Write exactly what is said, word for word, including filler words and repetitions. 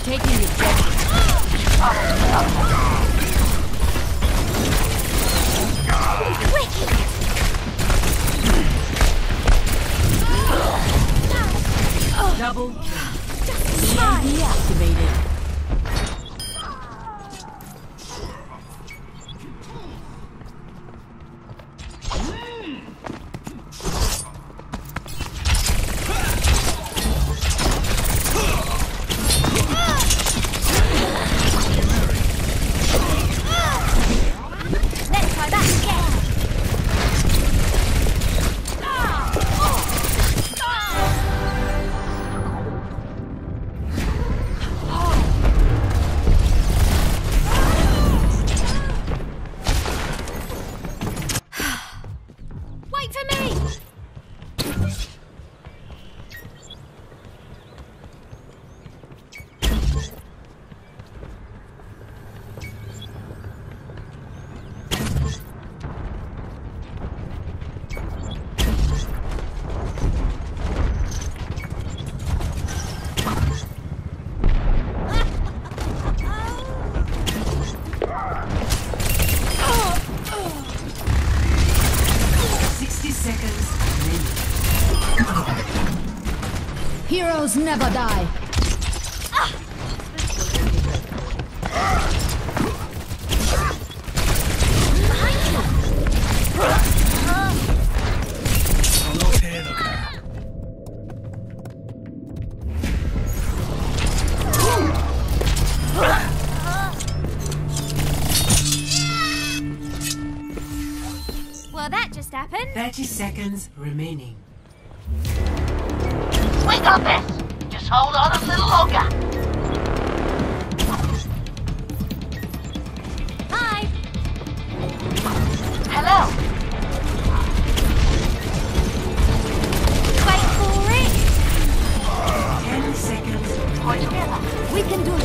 taking the objective. Double kill. Deactivated. Heroes never die. Well, that just happened. Thirty seconds remaining. We got this! Just hold on a little longer! Hi! Hello! Wait for it! Ten seconds. We're together. We can do